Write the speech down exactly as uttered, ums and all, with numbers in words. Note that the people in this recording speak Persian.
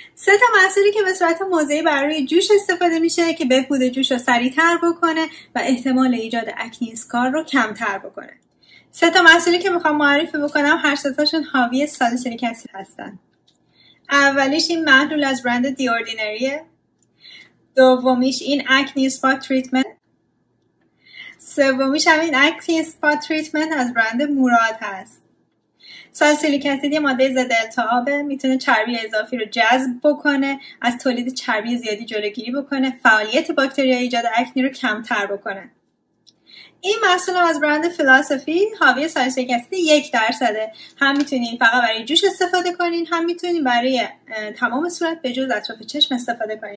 سه تا محصولی که به صورت موضعی برای جوش استفاده میشه که بهبود جوش رو سریعتر بکنه و احتمال ایجاد اکنی اسکار رو کمتر بکنه. سه تا محصولی که میخوام معرفی بکنم هر سه تاشون حاوی سالیسیلیک اسید هستن. اولیش این محلول از برند دی اوردینریه. دومیش این اکنی اسپات تریتمنت. سومیش همین اکنی اسپات تریتمنت از برند موراد هست. سالیسیلیک اسید یه ماده ضد التهابه، میتونه چربی اضافی رو جذب بکنه، از تولید چربی زیادی جلوگیری بکنه، فعالیت باکتریا ایجاد اکنی رو کمتر بکنه. این محصول از برند فیلاسوفی حاوی سالیسیلیک اسید یک درصده. هم میتونین فقط برای جوش استفاده کنین، هم میتونین برای تمام صورت به جز اطراف چشم استفاده کنین.